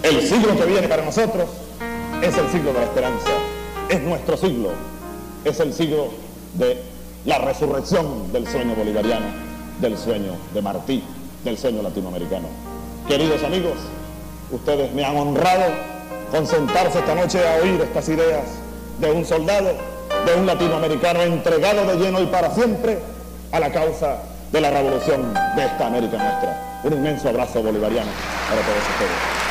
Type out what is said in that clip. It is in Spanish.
El siglo que viene para nosotros es el siglo de la esperanza, es nuestro siglo, es el siglo de la resurrección del sueño bolivariano, del sueño de Martí, del sueño latinoamericano. Queridos amigos, ustedes me han honrado con sentarse esta noche a oír estas ideas de un soldado, de un latinoamericano entregado de lleno y para siempre a la causa de la revolución de esta América nuestra. Un inmenso abrazo bolivariano para todos ustedes.